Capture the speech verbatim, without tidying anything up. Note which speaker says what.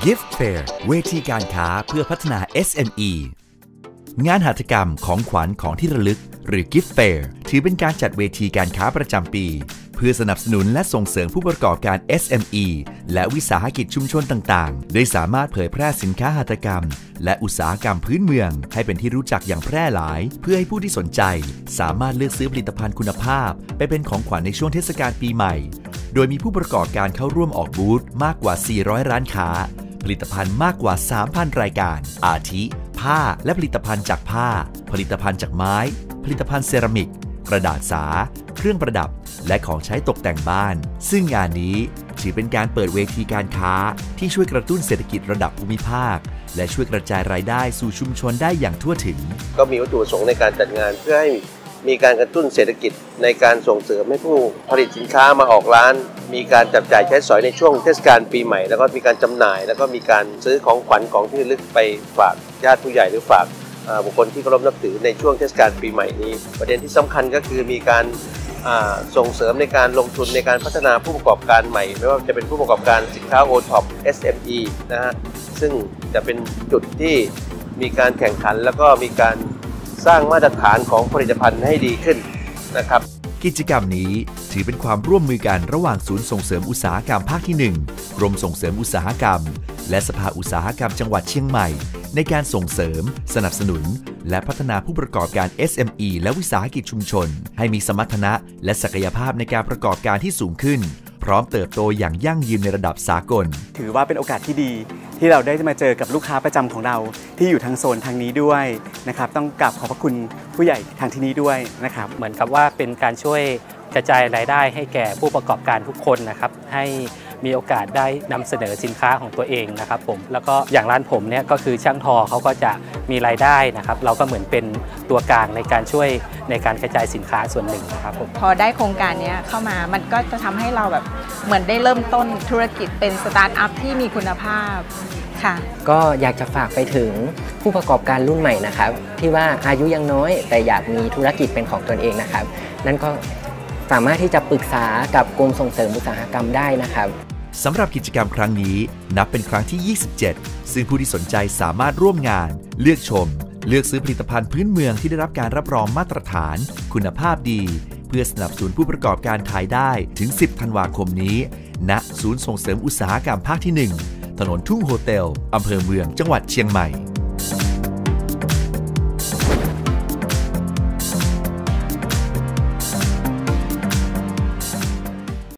Speaker 1: Gift Fair เวทีการค้าเพื่อพัฒนา เอส เอ็ม อี งานหัตถกรรมของขวัญของที่ระลึกหรือ Gift Fair ถือเป็นการจัดเวทีการค้าประจำปีเพื่อสนับสนุนและส่งเสริมผู้ประกอบการ เอส เอ็ม อี และวิสาหกิจชุมชนต่างๆโดยสามารถเผยแพร่สินค้าหัตถกรรมและอุตสาหกรรมพื้นเมืองให้เป็นที่รู้จักอย่างแพร่หลายเพื่อให้ผู้ที่สนใจสามารถเลือกซื้อผลิตภัณฑ์คุณภาพไปเป็นของขวัญในช่วงเทศกาลปีใหม่โดยมีผู้ประกอบการเข้าร่วมออกบูธมากกว่าสี่ร้อยร้านค้าผลิตภัณฑ์มากกว่า สามพัน รายการอาทิผ้าและผลิตภัณฑ์จากผ้าผลิตภัณฑ์จากไม้ผลิตภัณฑ์เซรามิกกระดาษสาเครื่องประดับและของใช้ตกแต่งบ้านซึ่งงานนี้ถือเป็นการเปิดเวทีการค้าที่ช่วยกระตุ้นเศรษฐกิจระดับภูมิภาคและช่วยกระจายรายได้สู่ชุมชนได้อย่างทั่วถึง
Speaker 2: ก็มีวัตถุประสงค์ในการจัดงานเพื่อให้มีการกระตุ้นเศรษฐกิจในการส่งเสริมให้ผู้ผลิตสินค้ามาออกร้านมีการจับจ่ายใช้สอยในช่วงเทศกาลปีใหม่แล้วก็มีการจำหน่ายแล้วก็มีการซื้อของขวัญของที่ระลึกไปฝากญาติผู้ใหญ่หรือฝากบุคคลที่เคารพนับถือในช่วงเทศกาลปีใหม่นี้ประเด็นที่สำคัญก็คือมีการส่งเสริมในการลงทุนในการพัฒนาผู้ประกอบการใหม่ไม่ว่าจะเป็นผู้ประกอบการสินค้า โอ ท็อป เอส เอ็ม อี นะฮะซึ่งจะเป็นจุดที่มีการแข่งขันแล้วก็มีการสร้างมาตรฐานของผลิตภัณฑ์ให้ดีขึ้นนะครับ
Speaker 1: กิจกรรมนี้ถือเป็นความร่วมมือกันระหว่างศูนย์ส่งเสริมอุตสาหกรรมภาคที่หนึ่งกรมส่งเสริมอุตสาหกรรมและสภาอุตสาหกรรมจังหวัดเชียงใหม่ในการส่งเสริมสนับสนุนและพัฒนาผู้ประกอบการ เอส เอ็ม อี และวิสาหกิจชุมชนให้มีสมรรถนะและศักยภาพในการประกอบการที่สูงขึ้นพร้อมเติบโตอย่างยั่งยืนในระดับสากล
Speaker 3: ถือว่าเป็นโอกาสที่ดีที่เราได้มาเจอกับลูกค้าประจำของเราที่อยู่ทางโซนทางนี้ด้วยนะครับต้องกราบขอบพระคุณผู้ใหญ่ทางที่นี้ด้วยนะครับ
Speaker 4: เหมือนกับว่าเป็นการช่วยกระจายรายได้ให้แก่ผู้ประกอบการทุกคนนะครับให้มีโอกาสได้นำเสนอสินค้าของตัวเองนะครับผมแล้วก็อย่างร้านผมเนี่ยก็คือช่างทอเขาก็จะมีรายได้นะครับเราก็เหมือนเป็นตัวกลางในการช่วยในการกระจายสินค้าส่วนหนึ่งนะครับผม
Speaker 5: พอได้โครงการนี้เข้ามามันก็จะทำให้เราแบบเหมือนได้เริ่มต้นธุรกิจเป็นสตาร์ทอัพที่มีคุณภาพค่ะ
Speaker 6: ก็อยากจะฝากไปถึงผู้ประกอบการรุ่นใหม่นะครับที่ว่าอายุยังน้อยแต่อยากมีธุรกิจเป็นของตนเองนะครับนั่นก็สามารถที่จะปรึกษากับกรมส่งเสริมอุตสาหกรรมได้นะครับ
Speaker 1: สำหรับกิจกรรมครั้งนี้นับเป็นครั้งที่ยี่สิบเจ็ดซึ่งผู้ที่สนใจสามารถร่วมงานเลือกชมเลือกซื้อผลิตภัณฑ์พื้นเมืองที่ได้รับการรับรองมาตรฐานคุณภาพดีเพื่อสนับสนุนผู้ประกอบการขายได้ถึงสิบธันวาคมนี้ณศูนย์ส่งเสริมอุตสาหกรรมภาคที่หนึ่งถนนทุ่งโฮเทลอำเภอเมืองจังหวัดเชียงใหม่